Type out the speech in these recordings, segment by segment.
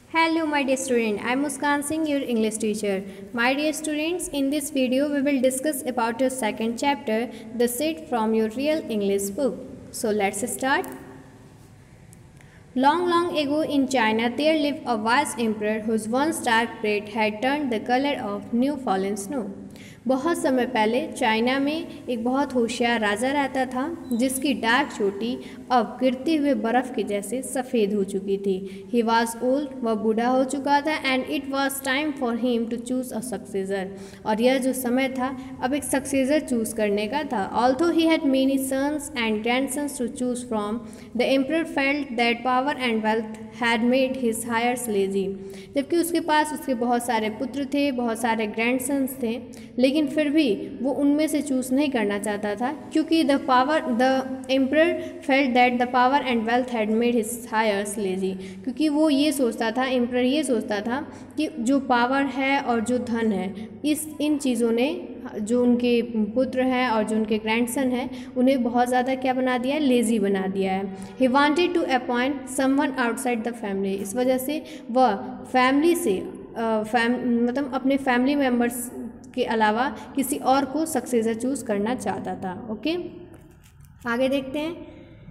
Hello my dear student, I am Muskan Singh, your English teacher. My dear students, in this video we will discuss about your second chapter, the set from your real English book. So let's start. Long ago in China there lived a wise emperor whose once dark beard had turned the color of new fallen snow. बहुत समय पहले China में एक बहुत होशियार राजा रहता था जिसकी डार्क चोटी अब गिरते हुए बर्फ़ के जैसे सफ़ेद हो चुकी थी। ही वॉज ओल्ड, वह बूढ़ा हो चुका था and it was time for him to choose a successor. और यह जो समय था अब एक सक्सेसर चूज़ करने का था। Although he had many sons and grandsons to choose from, the emperor felt that power and wealth had made his heirs lazy. जबकि उसके पास उसके बहुत सारे पुत्र थे, बहुत सारे ग्रैंडसन्स थे, लेकिन फिर भी वो उनमें से चूज़ नहीं करना चाहता था क्योंकि the emperor felt that the power and wealth had made his heirs lazy. क्योंकि वो ये सोचता था, एम्परर ये सोचता था कि जो पावर है और जो धन है, इन चीज़ों ने जो उनके पुत्र हैं और जो उनके ग्रैंडसन हैं उन्हें बहुत ज़्यादा क्या बना दिया है, लेज़ी बना दिया है। He wanted to appoint someone outside the family. इस वजह से वह फैमिली से मतलब अपने फैमिली मेम्बर्स के अलावा किसी और को सक्सेसर चूज़ करना चाहता था। ओके, आगे देखते हैं।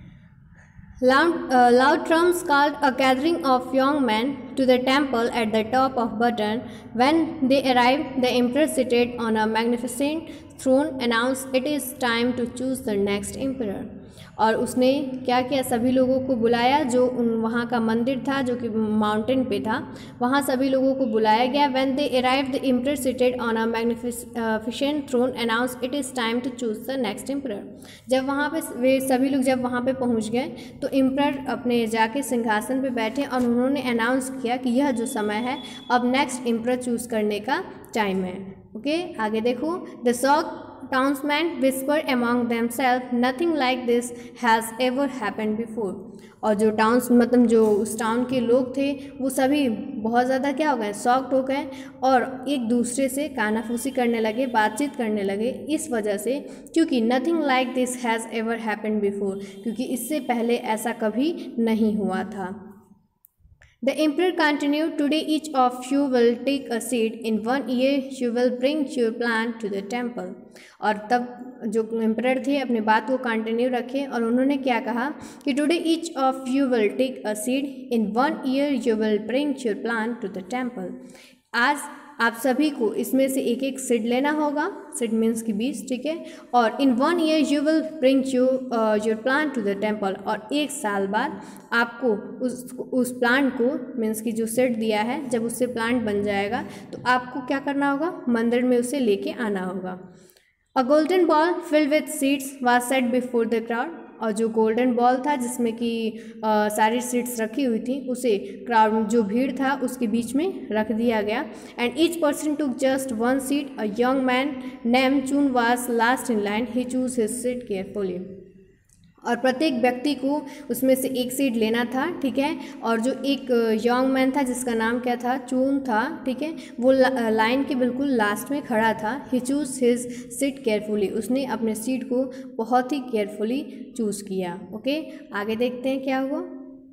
Loud drums called a gathering of young men to the temple at the top of Bhutan. When they arrived, the emperor seated on a magnificent throne announced, "It is time to choose the next emperor." और उसने क्या किया, सभी लोगों को बुलाया। जो वहाँ का मंदिर था जो कि माउंटेन पे था, वहाँ सभी लोगों को बुलाया गया। When they arrived, the emperor seated on a magnificent throne announced, "It is time to choose the next emperor." जब वहाँ पे वे सभी लोग जब वहाँ पे पहुँच गए तो एम्परर अपने जाके सिंहासन पे बैठे और उन्होंने अनाउंस किया कि यह जो समय है अब नेक्स्ट एम्परर चूज़ करने का टाइम है। ओके, आगे देखो। The shock townsmen whisper among themselves, "Nothing like this has ever happened before." और जो जो उस टाउन के लोग थे वो सभी बहुत ज़्यादा क्या हो गए, शॉक्ड हो गए और एक दूसरे से कानाफूसी करने लगे, बातचीत करने लगे। इस वजह से क्योंकि nothing like this has ever happened before, क्योंकि इससे पहले ऐसा कभी नहीं हुआ था। The emperor continued, "Today each of you will take a seat. In 1 year you will bring your plan to the temple." और तब जो एम्परर थे अपनी बात को कंटिन्यू रखे और उन्होंने क्या कहा कि today each of you will take a seed, in 1 year you will bring your plant to the temple. आज आप सभी को इसमें से एक एक सीड लेना होगा। सीड मीन्स की 20, ठीक है। और in 1 year you will bring your plant to the temple, और 1 साल बाद आपको उस प्लांट को मीन्स की जो सीड दिया है, जब उससे प्लांट बन जाएगा तो आपको क्या करना होगा, मंदिर में उसे लेके आना होगा। A golden bowl filled with seeds was set before the crowd. और जो गोल्डन बॉल था जिसमें कि सारी सीड्स रखी हुई थी उसे क्राउड जो भीड़ था उसके बीच में रख दिया गया। And each person took just 1 seed. A young man named Chun was last in line, he chose his seed carefully. और प्रत्येक व्यक्ति को उसमें से एक सीट लेना था, ठीक है। और जो एक यंग मैन था जिसका नाम क्या था, चून था, ठीक है, वो लाइन के बिल्कुल लास्ट में खड़ा था। He chose his seed carefully, उसने अपने सीट को बहुत ही केयरफुली चूज़ किया। ओके, आगे देखते हैं क्या हुआ।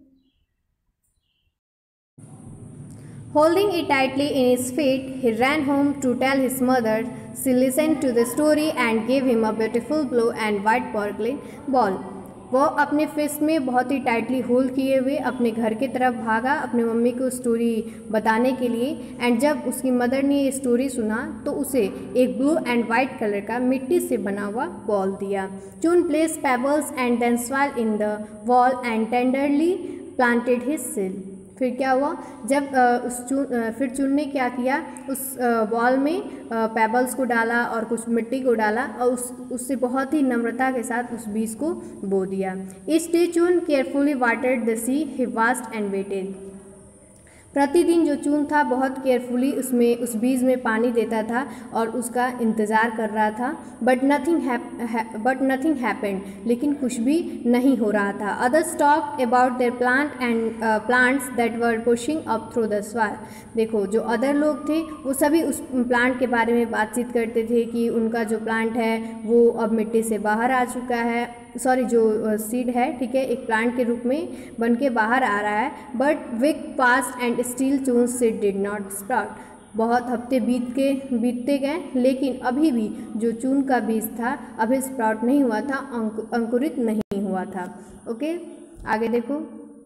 Holding it tightly in his feet, he ran home to tell his mother. She listened to the story and gave him a beautiful blue and white sparkling ball. वो अपने फिस्ट में बहुत ही टाइटली होल्ड किए हुए अपने घर की तरफ भागा अपने मम्मी को स्टोरी बताने के लिए। एंड जब उसकी मदर ने ये स्टोरी सुना तो उसे एक ब्लू एंड वाइट कलर का मिट्टी से बना हुआ बॉल दिया। Chun placed pebbles and then soil in the bowl and tenderly planted his seed. फिर क्या हुआ, जब फिर चून ने क्या किया, उस बॉल में पेबल्स को डाला और कुछ मिट्टी को डाला और उससे बहुत ही नम्रता के साथ उस बीज को बो दिया। Each day Chun carefully watered the seed, he watched and waited. प्रतिदिन जो चून था बहुत केयरफुली उसमें उस बीज में पानी देता था और उसका इंतज़ार कर रहा था। बट नथिंग हैपेंड, लेकिन कुछ भी नहीं हो रहा था। Others talk about their plants that were pushing up through the soil. देखो, जो अदर लोग थे वो सभी उस प्लांट के बारे में बातचीत करते थे कि उनका जो प्लांट है वो अब मिट्टी से बाहर आ चुका है सॉरी जो सीड है, ठीक है, एक प्लांट के रूप में बन के बाहर आ रहा है। But week passed and still Chun seed did not sprout. बहुत हफ्ते बीतते गए, लेकिन अभी भी जो चून का बीज था अभी स्प्राउट नहीं हुआ था, अंकुरित नहीं हुआ था। ओके, आगे देखो।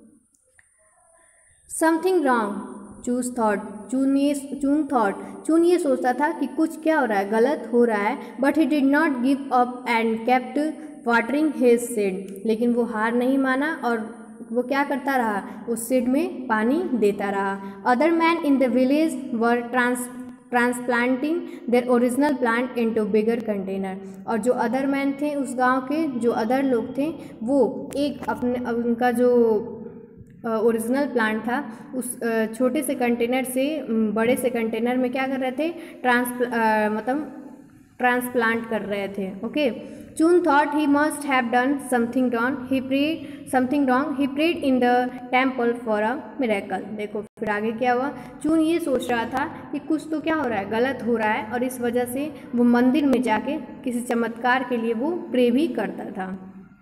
Something wrong Chun thought. Chun ये सोचता था कि कुछ क्या हो रहा है, गलत हो रहा है। But he did not give up and kept watering his seed. लेकिन वो हार नहीं माना और वो क्या करता रहा, उस सीड में पानी देता रहा। Other man in the village were transplanting their original plant into bigger container. और जो अदर मैन थे उस गांव के, जो अदर लोग थे, वो एक अपने उनका जो ओरिजिनल प्लांट था उस छोटे से कंटेनर से बड़े से कंटेनर में क्या कर रहे थे, ट्रांसप्लांट कर रहे थे। Okay, Chun thought he must have done something wrong. He prayed in the temple for a miracle. देखो फिर आगे क्या हुआ। चून ये सोच रहा था कि कुछ तो क्या हो रहा है, गलत हो रहा है, और इस वजह से वो मंदिर में जाके किसी चमत्कार के लिए वो प्रे भी करता था।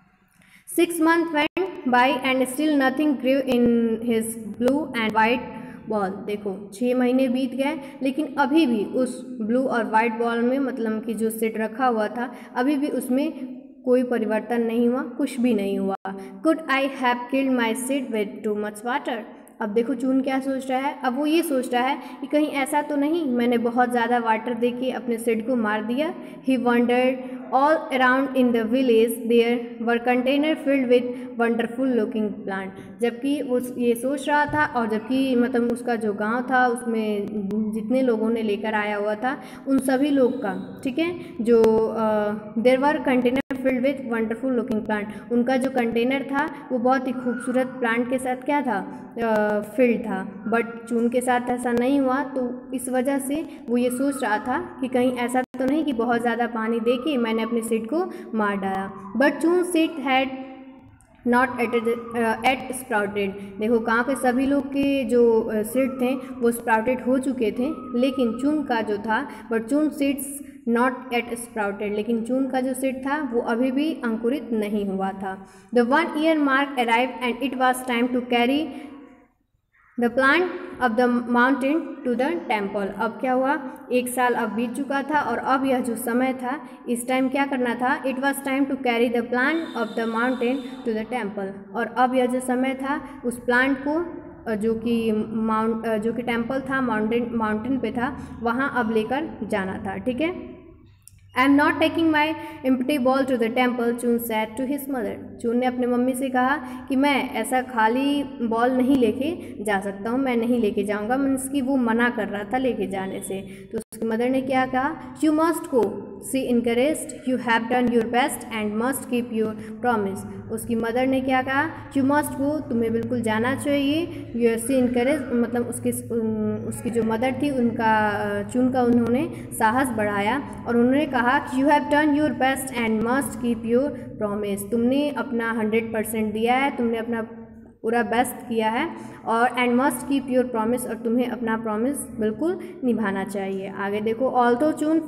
6 months went by and still nothing grew in his blue and white bowl. देखो 6 महीने बीत गए, लेकिन अभी भी उस ब्लू और वाइट बॉल में, मतलब कि जो सीड रखा हुआ था, अभी भी उसमें कोई परिवर्तन नहीं हुआ, कुछ भी नहीं हुआ। Could I have killed my seed with too much water. अब देखो चून क्या सोच रहा है, अब वो ये सोच रहा है कि कहीं ऐसा तो नहीं मैंने बहुत ज़्यादा वाटर दे के अपने सीड को मार दिया। He wandered all around in the village there were container filled with wonderful looking plant. जबकि वो ये सोच रहा था, और जबकि मतलब उसका जो गांव था उसमें जितने लोगों ने लेकर आया हुआ था उन सभी लोग का, ठीक है, जो there were container filled with wonderful looking plant, उनका जो कंटेनर था वो बहुत ही खूबसूरत प्लांट के साथ क्या था, फिल्ड था। बट चून के साथ ऐसा नहीं हुआ, तो इस वजह से वो ये सोच रहा था कि कहीं ऐसा तो नहीं कि बहुत ज़्यादा पानी दे के मैंने अपने सीड को मार डाला। But Chun seed had not yet sprouted. देखो गाँव के सभी लोग के जो सीड थे वो स्प्राउटेड हो चुके थे, लेकिन चून का जो था, बट चून सीड्स नॉट एट स्प्राउटेड, लेकिन चून का जो सीड था वो अभी भी अंकुरित नहीं हुआ था। The 1 year mark arrived and it was time to carry the plant off the mountain to the temple. अब क्या हुआ, 1 साल अब बीत चुका था और अब यह जो समय था, इस टाइम क्या करना था, it was time to carry the plant off the mountain to the temple. और अब यह जो समय था उस प्लांट को जो कि टेम्पल था, माउंटेन पे था, वहाँ अब लेकर जाना था, ठीक है। I am not taking my empty bowl to the temple, Chun said to his mother. Chun ने अपने मम्मी से कहा कि मैं ऐसा खाली बॉल नहीं लेके जा सकता हूँ, मैं नहीं लेके जाऊँगा, मीन्स कि वो मना कर रहा था लेके जाने से। तो उसकी मदर ने क्या कहा, you must go, she encouraged, you have done your best and must keep your promise. उसकी मदर ने क्या कहा, यू मस्ट गो, तुम्हें बिल्कुल जाना चाहिए। यू सी इनकरेज, मतलब उसकी जो मदर थी उनका, चून का उन्होंने साहस बढ़ाया और उन्होंने कहा you have done your best and must keep your promise. तुमने अपना 100% दिया है, तुमने अपना पूरा बेस्ट किया है, और and must keep your promise, और तुम्हें अपना प्रॉमिस बिल्कुल निभाना चाहिए। आगे देखो, although Chun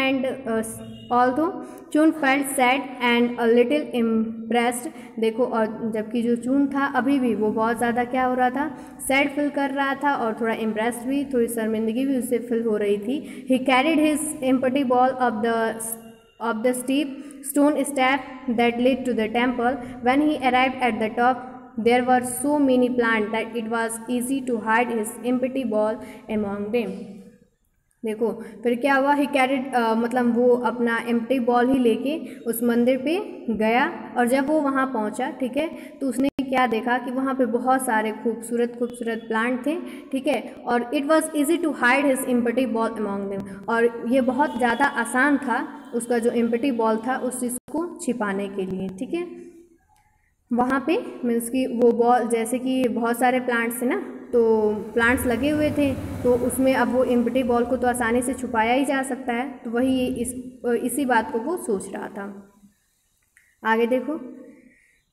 felt sad and a little impressed. देखो, और जबकि जो चून था अभी भी वो बहुत ज़्यादा क्या हो रहा था, सैड फील कर रहा था और थोड़ा इम्प्रेस्ड भी, थोड़ी शर्मिंदगी भी उससे फील हो रही थी। He carried his empty bowl of the steep stone step that led to the temple. When he arrived at the top, there were so many plants that it was easy to hide his empty ball among them. देखो फिर क्या हुआ, ही carried, मतलब वो अपना empty ball ही लेके उस मंदिर पे गया, और जब वो वहाँ पहुँचा, ठीक है, तो उसने क्या देखा कि वहाँ पे बहुत सारे खूबसूरत प्लांट थे, ठीक है, और it was easy to hide his empty bowl among them, और ये बहुत ज़्यादा आसान था उसका जो एम्प्टी बॉल था उस चीज़ को छिपाने के लिए, ठीक है। वहाँ पे मीन्स कि वो बॉल, जैसे कि बहुत सारे प्लांट्स थे ना, तो प्लांट्स लगे हुए थे, तो उसमें अब वो एम्प्टी बॉल को तो आसानी से छुपाया ही जा सकता है, तो वही इसी बात को वो सोच रहा था। आगे देखो,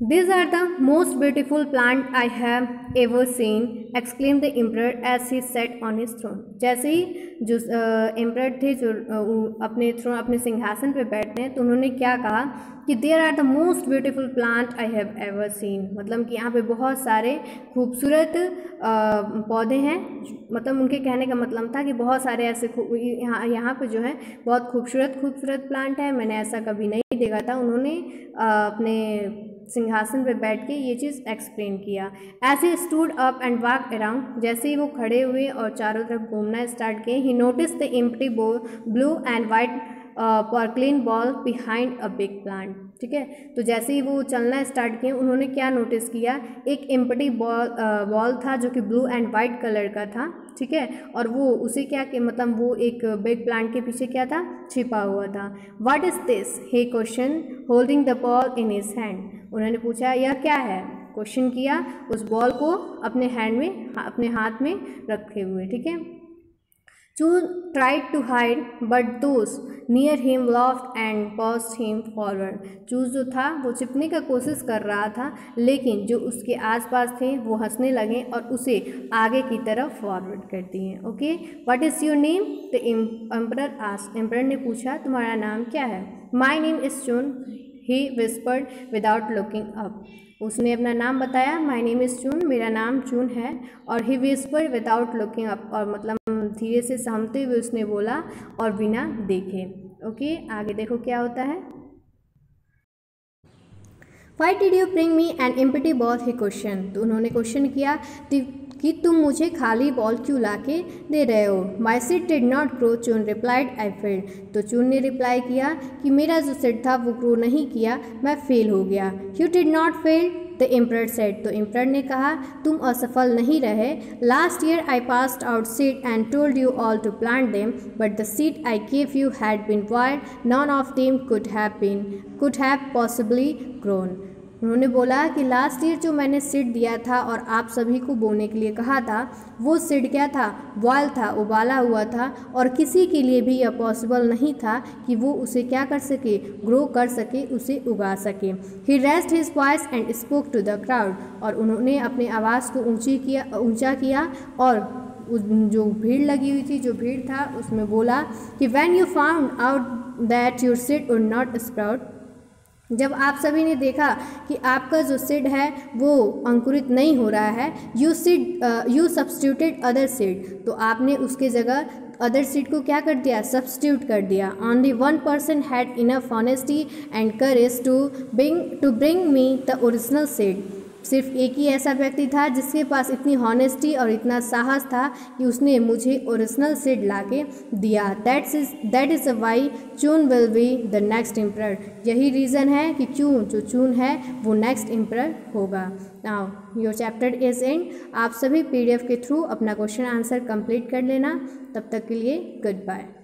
These are the most beautiful plant I have ever seen, exclaimed the emperor as he sat on his throne. जैसे ही जो एम्परर थे जो अपने सिंहासन पे बैठते हैं तो उन्होंने क्या कहा कि there are the most beautiful plant I have ever seen, मतलब कि यहाँ पे बहुत सारे खूबसूरत पौधे हैं। मतलब उनके कहने का मतलब था कि बहुत सारे ऐसे यहाँ पे जो है बहुत खूबसूरत प्लांट है, मैंने ऐसा कभी नहीं देखा था। उन्होंने अपने सिंहासन पे बैठ के ये चीज़ एक्सप्लेन किया। As he stood up and walk around, जैसे ही वो खड़े हुए और चारों तरफ घूमना स्टार्ट किए, he noticed the empty blue and white porcelain bowl behind a big plant. ठीक है, तो जैसे ही वो चलना स्टार्ट किए उन्होंने क्या नोटिस किया, एक एम्प्टी बॉल था जो कि ब्लू एंड वाइट कलर का था। ठीक है, और वो उसे क्या कि मतलब वो एक बिग प्लांट के पीछे क्या था, छिपा हुआ था। What is this, he questioned holding the bowl in his hand. उन्होंने पूछा यह क्या है, क्वेश्चन किया उस बॉल को अपने हैंड में, अपने हाथ में रखे हुए। ठीक है, Chun tried to hide, but those near him laughed and pushed him forward. Chun जो था वो छिपने का कोशिश कर रहा था, लेकिन जो उसके आसपास थे वो हंसने लगे और उसे आगे की तरफ फॉरवर्ड कर दिए। Okay, what is your name, the emperor asked. Emperor ने पूछा तुम्हारा नाम क्या है। My name is Chun, he whispered without looking up. उसने अपना नाम बताया, माय नेम इज़ चुन, मेरा नाम चुन है। और he whispered without looking up, और मतलब धीरे से सहमते हुए उसने बोला और बिना देखे। ओके, आगे देखो क्या होता है। Why did you bring me an empty ball? he question, तो उन्होंने क्वेश्चन किया कि तुम मुझे खाली बॉल क्यों लाके दे रहे हो। My seed did not grow, Chun replied, I failed. तो चून ने रिप्लाई किया कि मेरा जो सीड था वो ग्रो नहीं किया, मैं फेल हो गया। You did not fail, the emperor said, तो एम्परर ने कहा तुम असफल नहीं रहे। Last year I passed out seed and told you all to plant them, but the seed I gave you had been wild, none of them could have possibly grown. उन्होंने बोला कि लास्ट ईयर जो मैंने seed दिया था और आप सभी को बोने के लिए कहा था, वो सीड क्या था, वाइल्ड था, उबाला हुआ था, और किसी के लिए भी यह पॉसिबल नहीं था कि वो उसे क्या कर सके, ग्रो कर सके, उसे उगा सके। He raised his voice and spoke to the crowd, और उन्होंने अपनी आवाज़ को ऊंचा किया और जो भीड़ लगी हुई थी, जो भीड़ था उसमें बोला कि when you found out that your seed would not sprout, जब आप सभी ने देखा कि आपका जो सीड है वो अंकुरित नहीं हो रहा है, यू सब्स्टिट्यूटेड अदर सीड, तो आपने उसके जगह अदर सीड को क्या कर दिया, सब्स्टिट्यूट कर दिया। Only one person had enough honesty and courage to bring me the original seed, सिर्फ एक ही ऐसा व्यक्ति था जिसके पास इतनी हॉनेस्टी और इतना साहस था कि उसने मुझे ओरिजिनल सीड लाके दिया। That is why Chun will be the next emperor, यही रीज़न है कि चून है वो नेक्स्ट एम्परर होगा। Now your chapter is end. आप सभी PDF के थ्रू अपना क्वेश्चन आंसर कंप्लीट कर लेना। तब तक के लिए गुड बाय।